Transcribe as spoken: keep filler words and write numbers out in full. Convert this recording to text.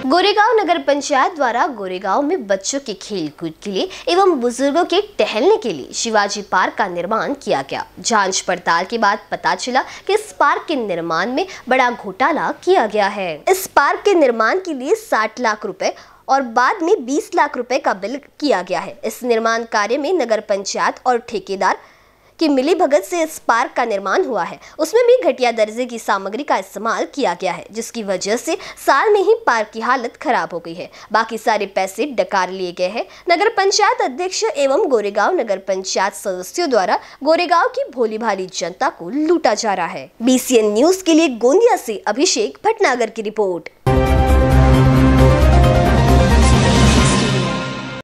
गोरेगांव नगर पंचायत द्वारा गोरेगांव में बच्चों के खेल कूद के लिए एवं बुजुर्गों के टहलने के लिए शिवाजी पार्क का निर्माण किया गया। जांच पड़ताल के बाद पता चला कि इस पार्क के निर्माण में बड़ा घोटाला किया गया है। इस पार्क के निर्माण के लिए साठ लाख रुपए और बाद में बीस लाख रुपए का बिल किया गया है। इस निर्माण कार्य में नगर पंचायत और ठेकेदार की मिलीभगत से इस पार्क का निर्माण हुआ है। उसमें भी घटिया दर्जे की सामग्री का इस्तेमाल किया गया है, जिसकी वजह से साल में ही पार्क की हालत खराब हो गई है। बाकी सारे पैसे डकार लिए गए हैं। नगर पंचायत अध्यक्ष एवं गोरेगांव नगर पंचायत सदस्यों द्वारा गोरेगांव की भोली भाली जनता को लूटा जा रहा है। बी सी एन न्यूज के लिए गोंदिया से अभिषेक भटनागर की रिपोर्ट।